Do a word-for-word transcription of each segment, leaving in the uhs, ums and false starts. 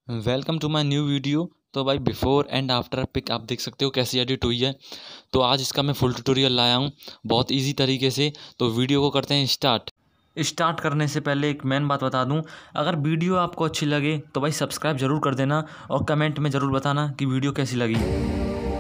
Welcome to my new video. तो भाई before and after pick up देख सकते हो कैसी एडिट हुई है। तो आज इसका मैं फुल ट्यूटोरियल लाया हूँ बहुत इजी तरीके से। तो वीडियो को करते हैं स्टार्ट। स्टार्ट करने से पहले एक मेन बात बता दूं, अगर वीडियो आपको अच्छी लगे तो भाई सब्सक्राइब ज़रूर कर देना और कमेंट में ज़रूर बताना कि वीडियो कैसी लगी।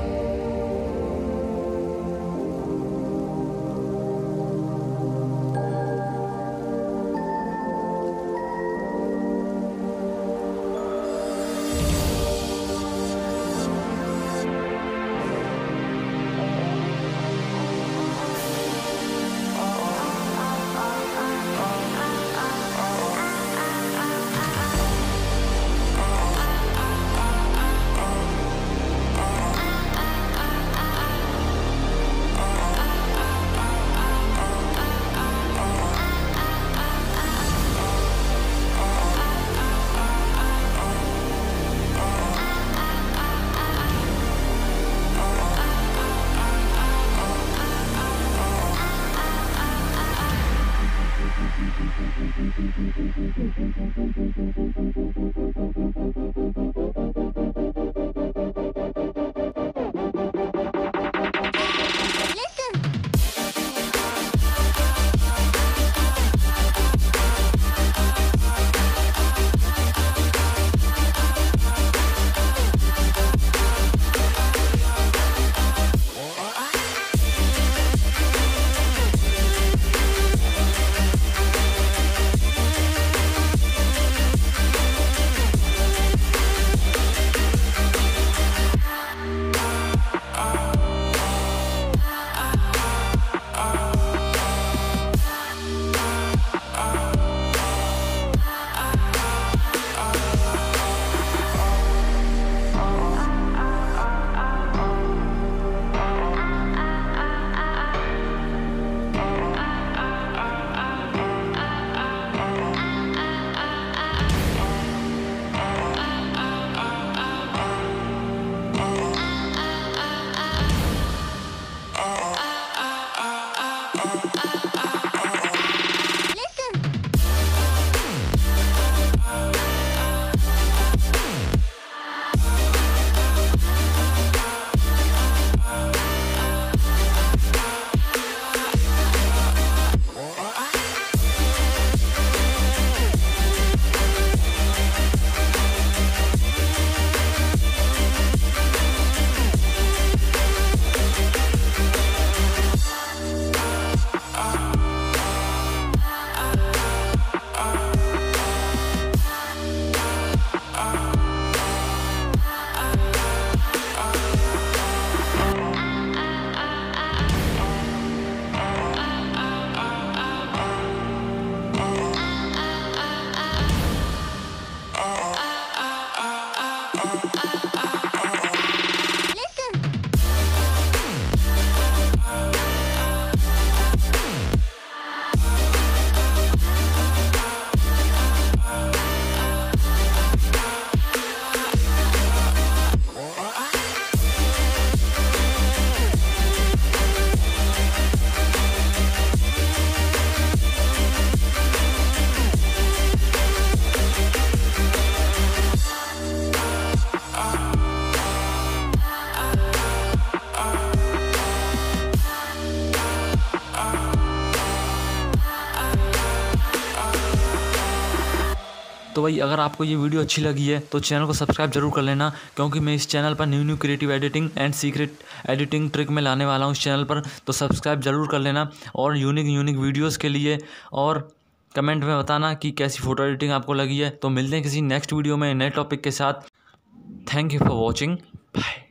तो भाई अगर आपको ये वीडियो अच्छी लगी है तो चैनल को सब्सक्राइब जरूर कर लेना, क्योंकि मैं इस चैनल पर new new creative editing and secret editing trick में लाने वाला हूँ इस चैनल पर। तो सब्सक्राइब जरूर कर लेना और यूनिक यूनिक वीडियोस के लिए, और कमेंट में बताना कि कैसी फ़ोटो एडिटिंग आपको लगी है। तो मिलते हैं किसी नेक्स्ट वीडियो में नए टॉपिक के साथ। Thank you for watching, bye.